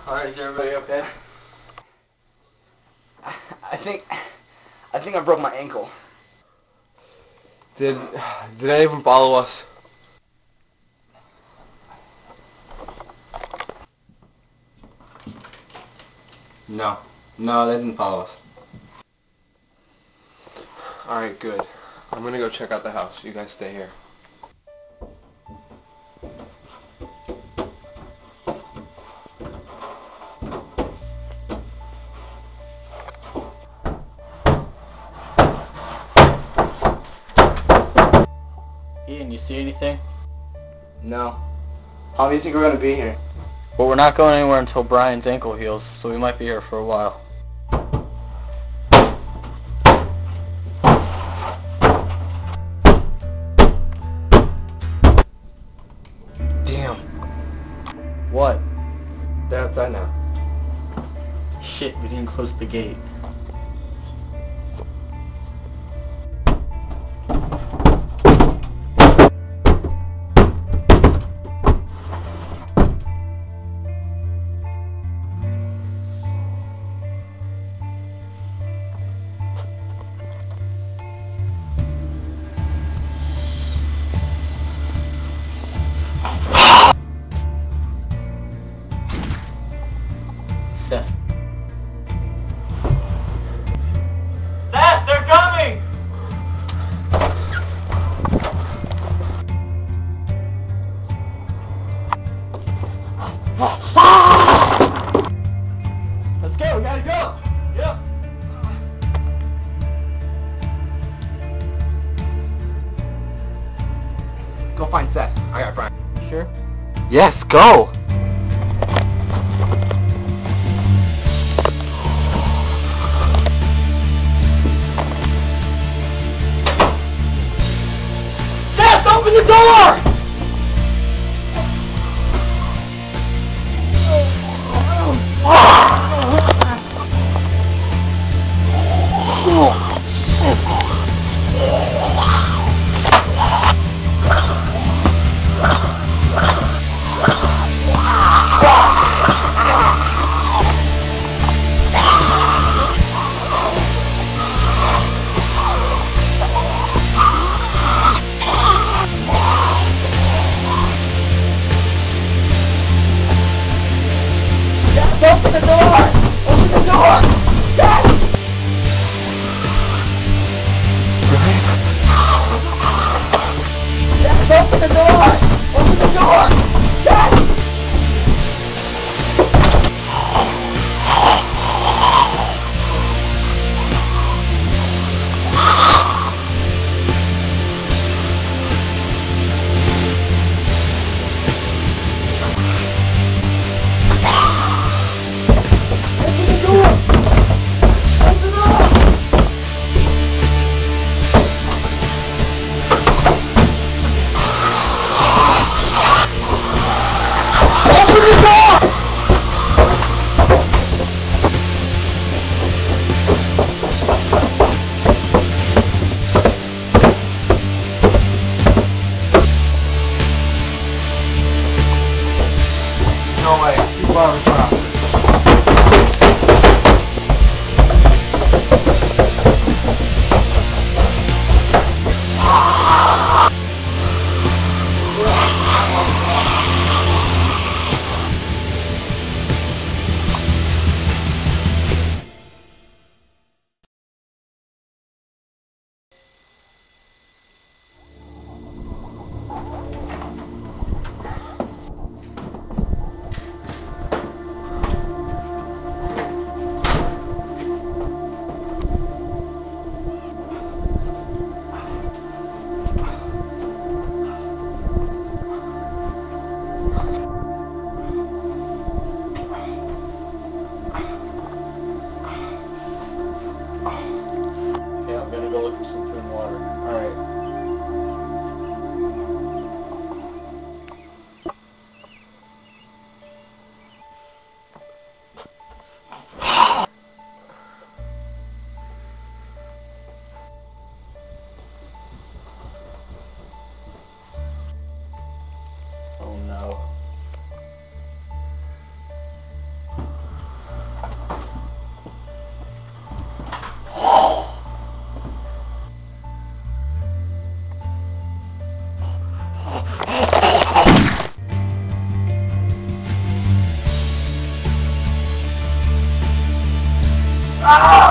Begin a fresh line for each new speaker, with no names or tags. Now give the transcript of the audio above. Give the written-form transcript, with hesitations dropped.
Alright, is everybody okay?
I think I broke my ankle.
Did anyone follow us?
No, they didn't follow us.
Alright, good. I'm gonna go check out the house. You guys stay here.
Ian, you see anything?
No. How long do you think we're gonna be here?
Well, we're not going anywhere until Brian's ankle heals, so we might be here for a while.
Damn.
What?
They're outside now.
Shit, we didn't close the gate. Seth. Seth, they're coming! Let's go, we gotta go! Yep.
Go find Seth. I got Brian.
Sure?
Yes, go!
Seth, open the door!
Open the door! Open the door! Seth! Seth, open the door! Open the door! Seth!
No way. Too far of a drop.
Ah!